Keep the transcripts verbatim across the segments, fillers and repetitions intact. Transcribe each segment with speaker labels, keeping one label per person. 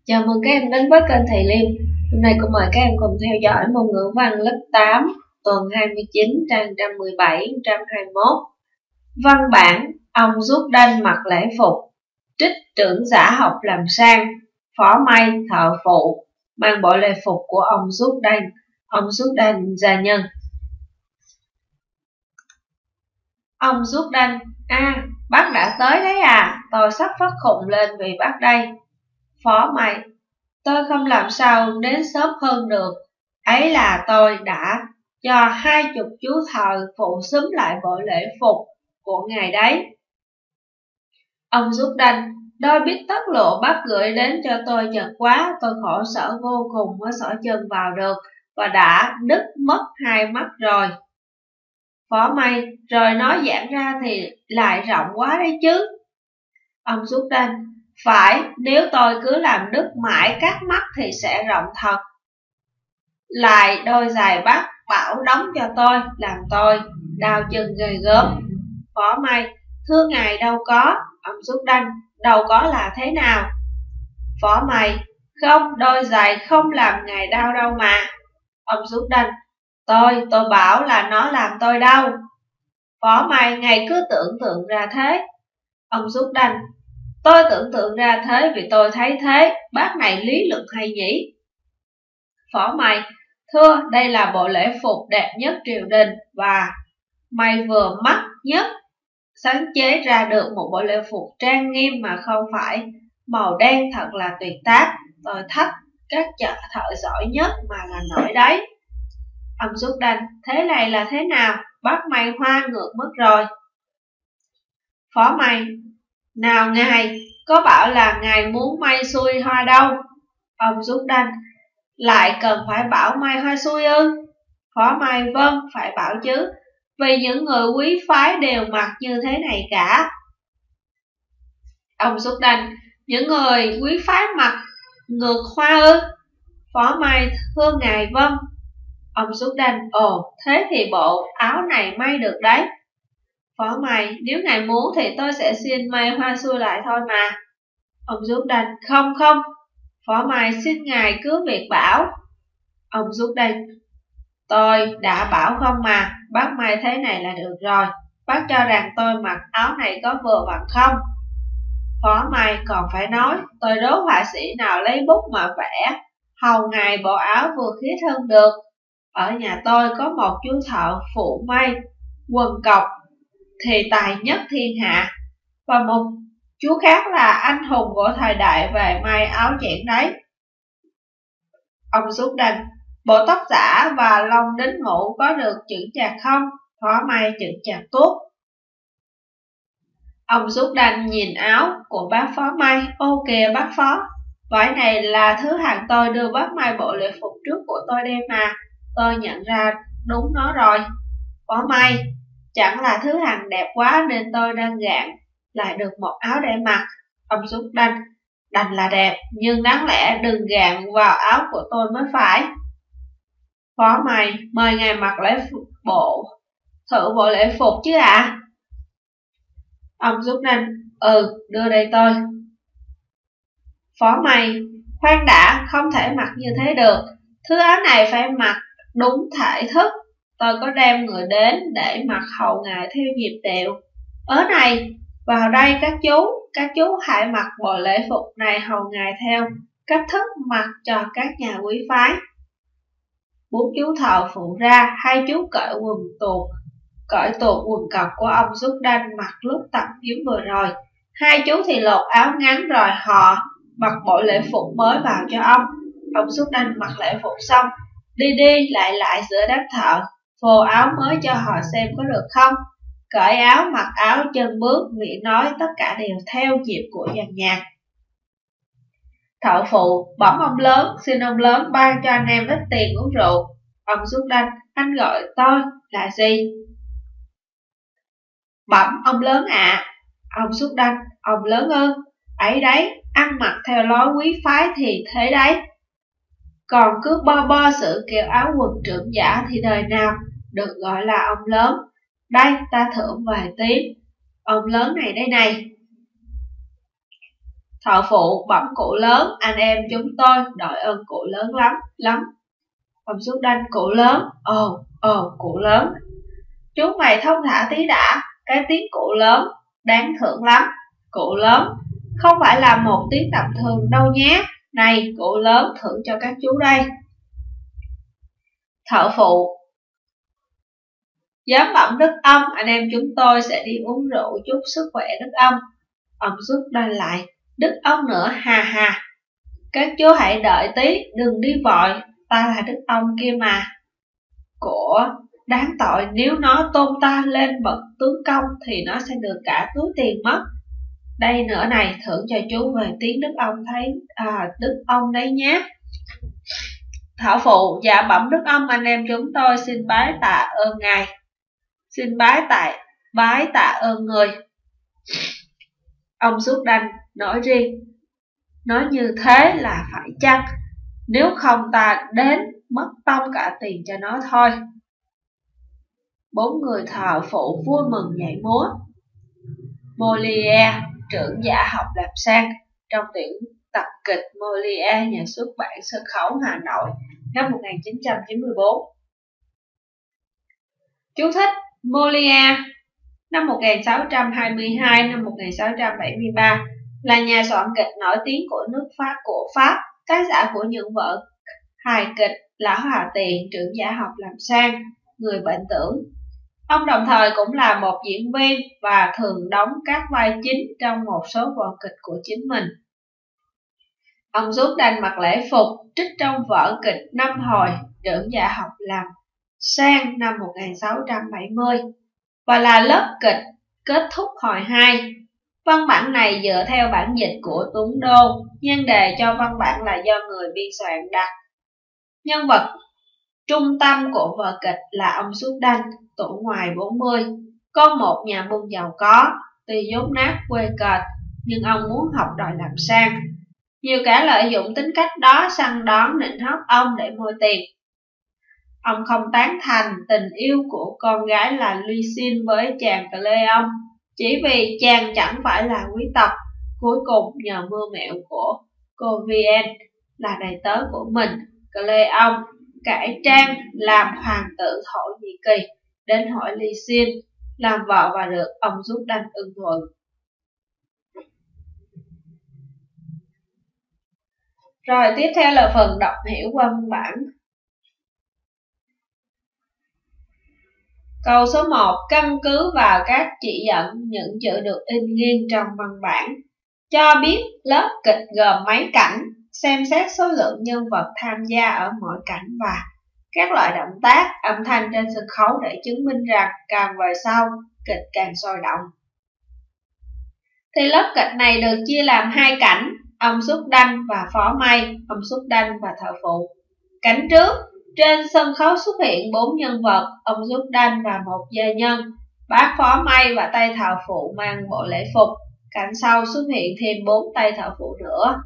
Speaker 1: Chào mừng các em đến với kênh Thầy Liêm. Hôm nay cũng mời các em cùng theo dõi môn ngữ văn lớp tám, tuần hai mươi chín, trang một trăm mười bảy đến một trăm hai mươi mốt. Văn bản, ông Rút Đanh mặc lễ phục, trích trưởng giả học làm sang, phó may thợ phụ, mang bộ lễ phục của ông Rút Đanh. Ông Rút Đanh gia nhân. Ông Rút Đanh: À, bác đã tới đấy à, tôi sắp phát khùng lên vì bác đây. Phó may: Tôi không làm sao đến sớm hơn được, ấy là tôi đã cho hai chục chú thợ phụ xúm lại bộ lễ phục của ngài đấy. Ông Rút Đanh: Đôi bít tất lộ bác gửi đến cho tôi chật quá, tôi khổ sở vô cùng mới xỏ chân vào được và đã đứt mất hai mắt rồi. Phó may: Rồi nói giãn ra thì lại rộng quá đấy chứ. Ông Rút Đanh: Phải, nếu tôi cứ làm đứt mãi các mắt thì sẽ rộng thật. Lại đôi giày bác bảo đóng cho tôi, làm tôi đau chân ghê gớm. Phó may: Thưa ngài đâu có. Ông Rút Đanh: Đâu có là thế nào? Phó may: Không, đôi giày không làm ngài đau đâu mà. Ông Rút Đanh: Tôi, tôi bảo là nó làm tôi đau. Phó may: Ngài cứ tưởng tượng ra thế. Ông Rút Đanh: Tôi tưởng tượng ra thế vì tôi thấy thế, bác này lý luận hay nhỉ? Phó may: Thưa, đây là bộ lễ phục đẹp nhất triều đình và may vừa mắt nhất sáng chế ra được một bộ lễ phục trang nghiêm mà không phải màu đen, thật là tuyệt tác. Tôi thách các chợ thợ giỏi nhất mà là nổi đấy. Ông Rút Đanh: Thế này là thế nào? Bác may hoa ngược mất rồi. Phó may: Nào ngài, có bảo là ngài muốn may xuôi hoa đâu. Ông Rút Đanh: Lại cần phải bảo may hoa xuôi ư? Phó may: Vâng, phải bảo chứ, vì những người quý phái đều mặc như thế này cả. Ông Rút Đanh: Những người quý phái mặc ngược hoa ư? Phó may: Thưa ngài, vâng. Ông Rút Đanh: Ồ, thế thì bộ áo này may được đấy. Phó may: Nếu ngài muốn thì tôi sẽ xin may hoa xuôi lại thôi mà. Ông Rút Đanh: Không không. Phó may: Xin ngài cứ việc bảo. Ông Rút Đanh: Tôi đã bảo không mà, bác may thế này là được rồi. Bác cho rằng tôi mặc áo này có vừa vặn không? Phó may: Còn phải nói, tôi đố họa sĩ nào lấy bút mà vẽ hầu ngài bộ áo vừa khít hơn được. Ở nhà tôi có một chú thợ phụ may quần cộc thì tài nhất thiên hạ, và một chú khác là anh hùng của thời đại về may áo chẽn đấy. Ông Rút Đanh: Bộ tóc giả và lông đính mũ có được chững chạc không? Phó may: Chững chạc tốt. Ông Rút Đanh nhìn áo của bác phó may: Ô kìa bác phó, vải này là thứ hàng tôi đưa bác may bộ lễ phục trước của tôi đem mà. Tôi nhận ra đúng nó rồi. Phó may: Chẳng là thứ hàng đẹp quá nên tôi đang gạn lại được một áo để mặc. Ông Rút Đanh: Đành là đẹp, nhưng đáng lẽ đừng gạn vào áo của tôi mới phải. Phó may: Mời ngài mặc lễ phục bộ, thử bộ lễ phục chứ ạ. À? Ông Rút Đanh: Ừ, đưa đây tôi. Phó may: Khoan đã, không thể mặc như thế được. Thứ áo này phải mặc đúng thể thức. Tôi có đem người đến để mặc hầu ngài theo nhịp điệu. Ớ này, vào đây các chú, các chú hãy mặc bộ lễ phục này hầu ngài theo cách thức mặc cho các nhà quý phái. Bốn chú thợ phụ ra, hai chú cởi quần tuột, cởi tuột quần cộc của ông Rút Đanh mặc lúc tập kiếm vừa rồi. Hai chú thì lột áo ngắn rồi họ mặc bộ lễ phục mới vào cho ông. Ông Rút Đanh mặc lễ phục xong, đi đi lại lại giữa đám thợ, phô áo mới cho họ xem có được không. Cởi áo, mặc áo, chân bước, miệng nói, tất cả đều theo nhịp của dàn nhạc. Thợ phụ bẩm ông lớn, xin ông lớn ban cho anh em ít tiền uống rượu. Ông Rút Đanh: Anh gọi tôi là gì? Bẩm ông lớn ạ. À. Ông Rút Đanh: Ông lớn ư? Ấy đấy, ăn mặc theo lối quý phái thì thế đấy. Còn cứ bo bo sự kêu áo quần trưởng giả thì đời nào được gọi là ông lớn. Đây, ta thưởng vài tiếng. Ông lớn này đây này. Thợ phụ bẩm cụ lớn, anh em chúng tôi đội ơn cụ lớn lắm, lắm. Ông Súc Đanh, cụ lớn, ồ, ồ, cụ lớn. Chúng mày thông thả tí đã, cái tiếng cụ lớn, đáng thưởng lắm. Cụ lớn, không phải là một tiếng tầm thường đâu nhé. Này, cụ lớn thưởng cho các chú đây. Thợ phụ, giám bẩm đức ông, anh em chúng tôi sẽ đi uống rượu chúc sức khỏe đức ông. Ông Súc Đanh lại, đức ông nữa, hà hà. Các chú hãy đợi tí, đừng đi vội, ta là đức ông kia mà. Của đáng tội, nếu nó tôn ta lên bậc tướng công thì nó sẽ được cả túi tiền mất. Đây nữa này, thưởng cho chú về tiếng đức ông thấy à, đức ông đấy nhé. Thảo phụ, dạ bẩm đức ông, anh em chúng tôi xin bái tạ ơn ngài. Xin bái tại bái tạ ơn người. Ông Súc Đanh nói riêng, nói như thế là phải chăng, nếu không ta đến mất tông cả tiền cho nó thôi. Bốn người thợ phụ vui mừng nhảy múa. Molière, trưởng giả học làm sang, trong tuyển tập kịch Molière, nhà xuất bản sân khấu Hà Nội, năm một nghìn chín trăm chín mươi tư. Chú thích: Molière, năm một nghìn sáu trăm hai mươi hai đến một nghìn sáu trăm bảy mươi ba, là nhà soạn kịch nổi tiếng của nước Pháp của Pháp, tác giả của những vở hài kịch Lão Hà Tiền, trưởng giả học làm sang, Người bệnh tưởng. Ông đồng thời cũng là một diễn viên và thường đóng các vai chính trong một số vở kịch của chính mình. Ông Súc Đanh mặc lễ phục trích trong vở kịch Năm Hồi, trưởng giả học làm sang năm một nghìn sáu trăm bảy mươi, và là lớp kịch kết thúc hồi hai. Văn bản này dựa theo bản dịch của Tuấn Đô, nhân đề cho văn bản là do người biên soạn đặt. Nhân vật trung tâm của vở kịch là ông Súc Đanh, tuổi ngoài bốn mươi, con một nhà buôn giàu có, tuy dốt nát quê cợt, nhưng ông muốn học đòi làm sang. Nhiều kẻ lợi dụng tính cách đó săn đón nịnh hót ông để mua tiền. Ông không tán thành tình yêu của con gái là Lucien với chàng Cléon, chỉ vì chàng chẳng phải là quý tộc. Cuối cùng nhờ mưu mẹo của cô Vienne là đầy tớ của mình, Cléon cải trang làm hoàng tử Thổ Nhĩ Kỳ đến hỏi Lucien làm vợ và được ông Súc Đanh ưng thuận. Rồi tiếp theo là phần đọc hiểu qua văn bản. Câu số một, căn cứ vào các chỉ dẫn những chữ được in nghiêng trong văn bản, cho biết lớp kịch gồm mấy cảnh, xem xét số lượng nhân vật tham gia ở mỗi cảnh và các loại động tác, âm thanh trên sân khấu để chứng minh rằng càng về sau, kịch càng sôi động. Thì lớp kịch này được chia làm hai cảnh, ông Súc Đanh và Phó May, ông Súc Đanh và thợ phụ. Cảnh trước, trên sân khấu xuất hiện bốn nhân vật, ông Súc Đanh và một gia nhân, bác Phó May và tay thợ phụ mang bộ lễ phục. Cảnh sau xuất hiện thêm bốn tay thợ phụ nữa.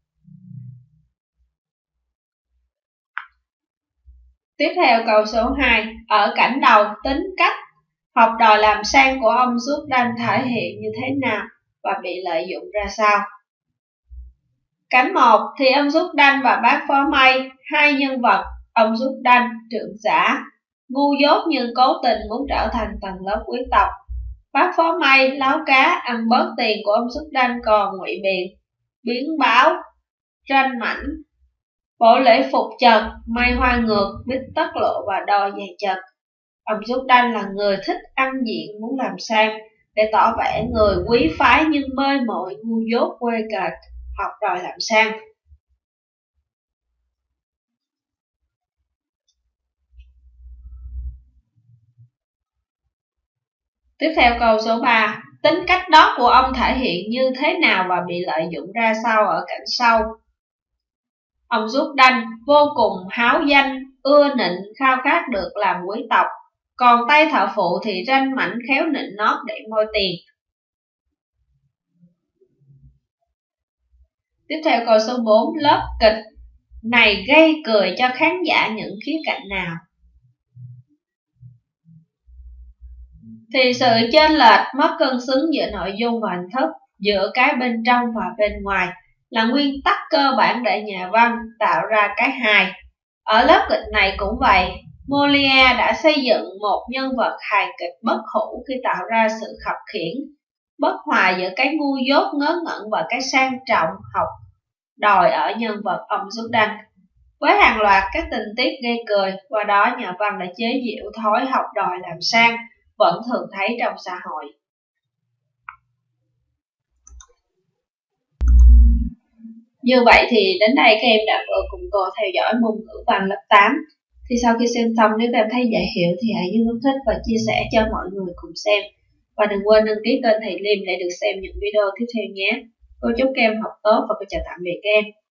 Speaker 1: Tiếp theo câu số hai, ở cảnh đầu, tính cách học đòi làm sang của ông Súc Đanh thể hiện như thế nào và bị lợi dụng ra sao. Cảnh một thì ông Súc Đanh và bác Phó May, hai nhân vật, ông Súc Đanh, trưởng giả, ngu dốt nhưng cố tình muốn trở thành tầng lớp quý tộc. Bác Phó May, láo cá, ăn bớt tiền của ông Súc Đanh còn ngụy biện, biến báo, ranh mảnh. Bộ lễ phục chật, may hoa ngược, bít tất lộ và đo giày chật. Ông Súc Đanh là người thích ăn diện, muốn làm sang, để tỏ vẻ người quý phái nhưng mê mội, ngu dốt quê cợt, học đòi làm sang. Tiếp theo câu số ba, tính cách đó của ông thể hiện như thế nào và bị lợi dụng ra sao ở cảnh sau. Ông Súc Đanh vô cùng háo danh, ưa nịnh, khao khát được làm quý tộc, còn tay thợ phụ thì ranh mảnh khéo nịnh nót để moi tiền. Tiếp theo câu số bốn, lớp kịch này gây cười cho khán giả những khía cạnh nào? Thì sự chênh lệch mất cân xứng giữa nội dung và hình thức giữa cái bên trong và bên ngoài là nguyên tắc cơ bản để nhà văn tạo ra cái hài. Ở lớp kịch này cũng vậy, Molière đã xây dựng một nhân vật hài kịch bất hủ khi tạo ra sự khập khiễng, bất hòa giữa cái ngu dốt ngớ ngẩn và cái sang trọng học đòi ở nhân vật ông Jordan. Với hàng loạt các tình tiết gây cười, qua đó nhà văn đã chế giễu thói học đòi làm sang vẫn thường thấy trong xã hội. Như vậy thì đến đây các em đã vừa cùng cô theo dõi môn ngữ văn lớp tám. Thì sau khi xem xong, nếu các em thấy dễ hiểu thì hãy nhấn nút thích và chia sẻ cho mọi người cùng xem. Và đừng quên đăng ký kênh thầy Liêm để được xem những video tiếp theo nhé. Cô chúc các em học tốt và cô chào tạm biệt các em.